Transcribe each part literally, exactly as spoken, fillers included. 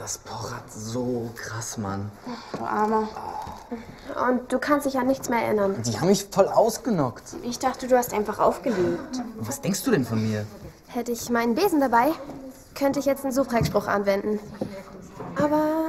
das pochert so krass, Mann. Du Armer. Und du kannst dich an nichts mehr erinnern. Die haben mich voll ausgenockt. Ich dachte, du hast einfach aufgelegt. Was denkst du denn von mir? Hätte ich meinen Besen dabei, könnte ich jetzt einen Suchrechtspruch anwenden. Aber...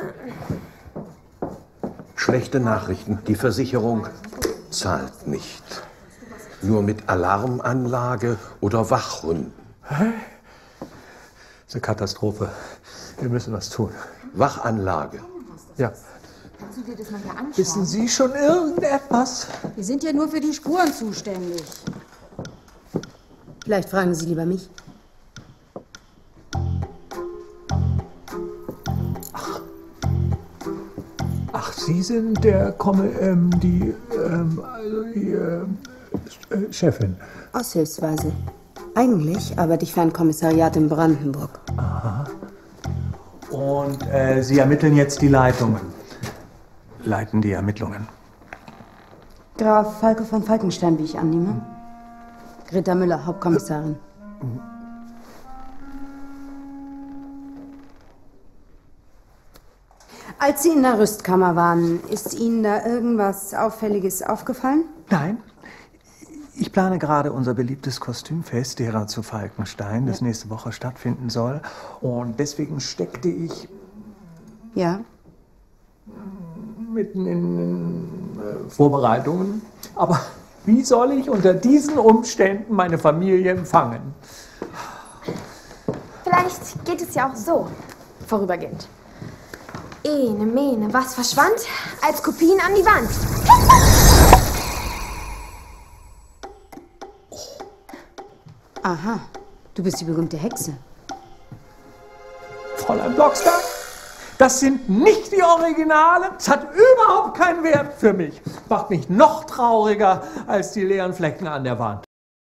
Schlechte Nachrichten. Die Versicherung zahlt nicht. Nur mit Alarmanlage oder Wachhunden. Hä? Das ist eine Katastrophe. Wir müssen was tun. Wachanlage. Ja. Kannst du dir das mal hier anschauen? Wissen Sie schon irgendetwas? Wir sind ja nur für die Spuren zuständig. Vielleicht fragen Sie lieber mich. Ach, Ach Sie sind der Komme, ähm, die, ähm, also die, ähm, äh, Chefin. Aushilfsweise. Eigentlich arbeite ich für ein Kommissariat in Brandenburg. Aha. Und äh, Sie ermitteln jetzt die Leitungen. Leiten die Ermittlungen. Graf Falke von Falkenstein, wie ich annehme. Greta Müller, Hauptkommissarin. Als Sie in der Rüstkammer waren, ist Ihnen da irgendwas Auffälliges aufgefallen? Nein. Ich plane gerade unser beliebtes Kostümfest derer zu Falkenstein, das nächste Woche stattfinden soll. Und deswegen steckte ich Ja. mitten in äh, Vorbereitungen. Aber wie soll ich unter diesen Umständen meine Familie empfangen? Vielleicht geht es ja auch so, vorübergehend. Ene, mene, was verschwand, als Kopien an die Wand. Aha, du bist die berühmte Hexe. Fräulein Blocksberg, das sind nicht die Originale. Es hat überhaupt keinen Wert für mich. Macht mich noch trauriger als die leeren Flecken an der Wand.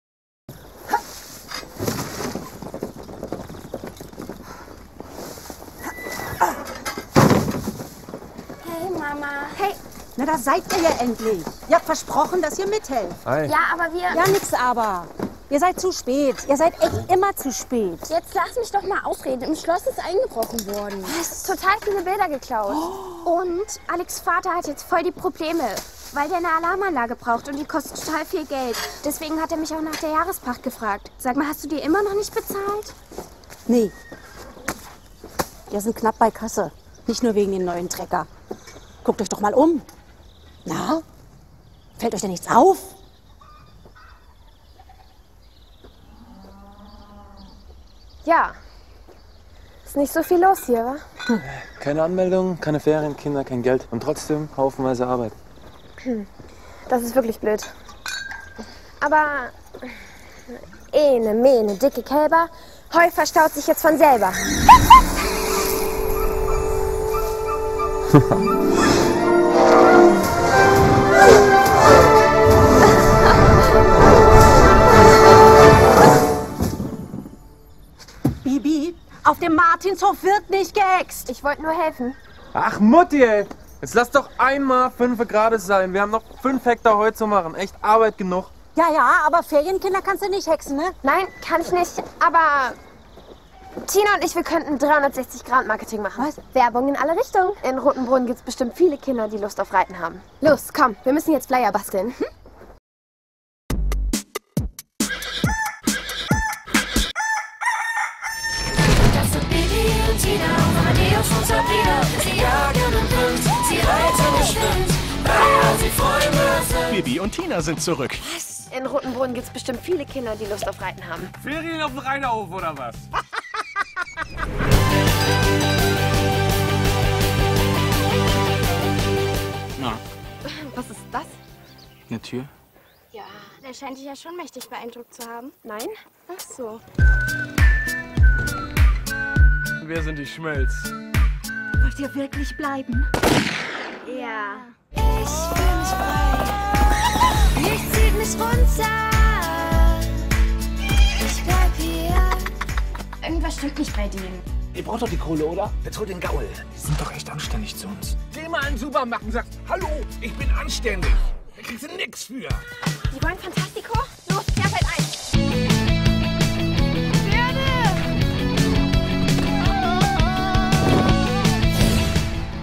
Hey, Mama. Hey. Na, da seid ihr ja endlich. Ihr habt versprochen, dass ihr mithelft. Hi. Ja, aber wir... Ja, nix aber. Ihr seid zu spät. Ihr seid echt immer zu spät. Jetzt lass mich doch mal ausreden. Im Schloss ist eingebrochen worden. Es ist total viele Bilder geklaut. Oh. Und Alex' Vater hat jetzt voll die Probleme, weil der eine Alarmanlage braucht und die kostet total viel Geld. Deswegen hat er mich auch nach der Jahrespacht gefragt. Sag mal, hast du die immer noch nicht bezahlt? Nee. Wir sind knapp bei Kasse. Nicht nur wegen dem neuen Trecker. Guckt euch doch mal um. Na? Fällt euch da nichts auf? Ja. Ist nicht so viel los hier, wa? Hm. Keine Anmeldung, keine Ferien, Kinder, kein Geld und trotzdem haufenweise Arbeit. Hm. Das ist wirklich blöd. Aber ene, mene, dicke Kälber, Heu verstaut sich jetzt von selber. Bibi, auf dem Martinshof wird nicht gehext. Ich wollte nur helfen. Ach Mutti, ey. Jetzt lass doch einmal fünf Grad sein. Wir haben noch fünf Hektar Heu zu machen. Echt Arbeit genug. Ja, ja, aber Ferienkinder kannst du nicht hexen, ne? Nein, kann ich nicht. Aber Tina und ich, wir könnten dreihundertsechzig Grad Marketing machen. Was? Werbung in alle Richtungen. In Rotenbrunn gibt es bestimmt viele Kinder, die Lust auf Reiten haben. Los, komm, wir müssen jetzt Flyer basteln. Hm? Das sind Bibi und Tina, Amadeus und Sabrina. Sie jagen und wild, sie reiten geschwind, weil sie Freunde sind. Bibi und Tina sind zurück. Was? In Rotenbrunn gibt es bestimmt viele Kinder, die Lust auf Reiten haben. Ferien auf dem Rheinhof oder was? Na, Was ist das? eine Tür? Ja, der scheint dich ja schon mächtig beeindruckt zu haben. Nein? Ach so. Wir sind die Schmelz. Wollt ihr wirklich bleiben? Ja. Ich fühl mich frei, nichts zieht mich runter. Ich bleib hier. Irgendwas stimmt nicht bei denen. Ihr braucht doch die Kohle, oder? Jetzt hol den Gaul. Die sind doch echt anständig zu uns. Geh mal in den Supermarkt und sagst, hallo, ich bin anständig. Da kriegst du nix für. Die wollen Fantastico? Los, fährt halt ein. Pferde!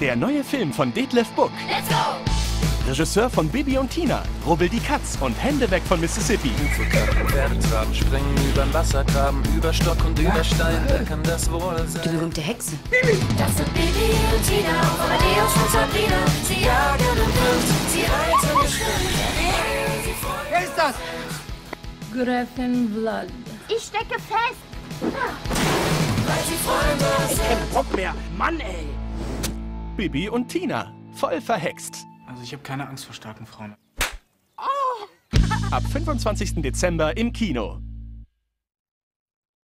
Der neue Film von Detlef Buck. Let's go! Regisseur von Bibi und Tina, Rubbel die Katz und Hände weg von Mississippi. Pferdetraben, springen übern Wassergraben, über Stock und über Stein. Wer kann das wohl sein? Die berühmte Hexe. Das sind Bibi und Tina, Amadeus und Sabrina. Sie jagen und Wind, sie reiten geschwind. Wer ist das? Gräfin Vlad. Ich stecke fest. Weil sie Freunde sind. Ich hab Bock mehr. Mann, ey. Bibi und Tina, voll verhext. Also ich habe keine Angst vor starken Frauen. Ab fünfundzwanzigsten Dezember im Kino.